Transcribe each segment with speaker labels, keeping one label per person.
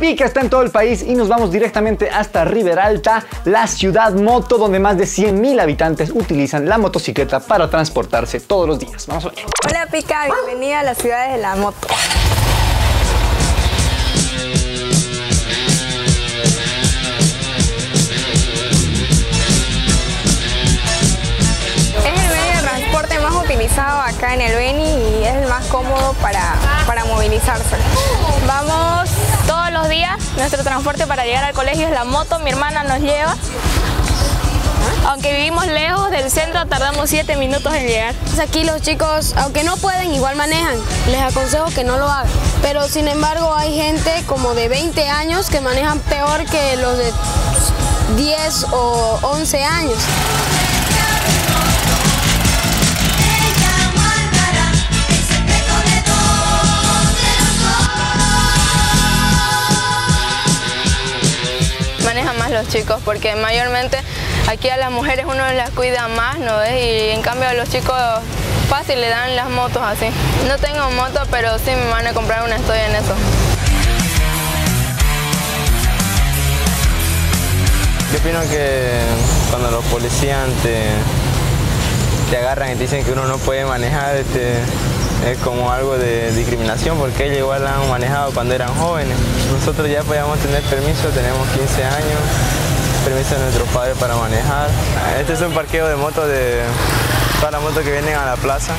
Speaker 1: Pica está en todo el país y nos vamos directamente hasta Riberalta, la ciudad moto, donde más de 100.000 habitantes utilizan la motocicleta para transportarse todos los días. Vamos a ver.
Speaker 2: Hola Pica, bienvenida a las ciudades de la moto. Utilizado acá en el Beni y es el más cómodo para movilizarse.
Speaker 3: Vamos todos los días, nuestro transporte para llegar al colegio es la moto, mi hermana nos lleva. Aunque vivimos lejos del centro, tardamos 7 minutos en llegar.
Speaker 4: Aquí los chicos, aunque no pueden, igual manejan. Les aconsejo que no lo hagan. Pero sin embargo hay gente como de 20 años que manejan peor que los de 10 o 11 años.
Speaker 3: Manejan más los chicos porque mayormente aquí a las mujeres uno las cuida más, ¿no ves? Y en cambio a los chicos fácil le dan las motos así. No tengo moto, pero sí me van a comprar una, estoy en eso.
Speaker 5: Yo opino que cuando los policías te agarran y te dicen que uno no puede manejar, es como algo de discriminación, porque ellos igual han manejado cuando eran jóvenes. Nosotros ya podíamos tener permiso, tenemos 15 años, permiso de nuestros padres para manejar. Este es un parqueo de motos, de todas las motos que vienen a la plaza.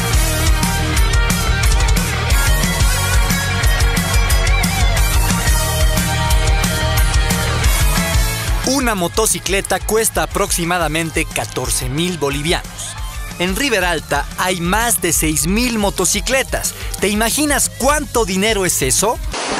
Speaker 6: Una motocicleta cuesta aproximadamente 14.000 bolivianos. En Riberalta hay más de 6.000 motocicletas. ¿Te imaginas cuánto dinero es eso?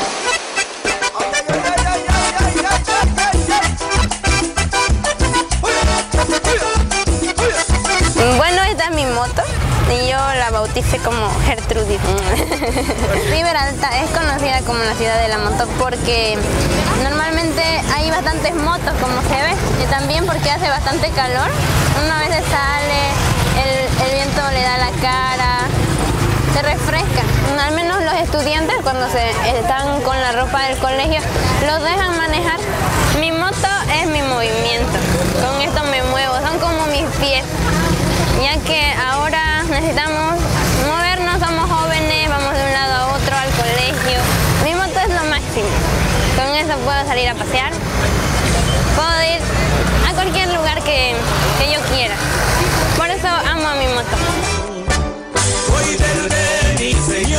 Speaker 7: Bueno, esta es mi moto y yo la bauticé como Gertrudis. Riberalta es conocida como la ciudad de la moto porque normalmente hay bastantes motos, como se ve, y también porque hace bastante calor. Una vez sale, el viento le da la cara, se refresca. Al menos los estudiantes cuando están con la ropa del colegio los dejan manejar. Mi moto es mi movimiento, con esto me muevo, son como mis pies, ya que ahora necesitamos movernos, somos jóvenes, vamos de un lado a otro al colegio. Mi moto es lo máximo, con eso puedo salir a pasear, puedo ir a cualquier lugar que yo quiera. Por eso amo a mi moto.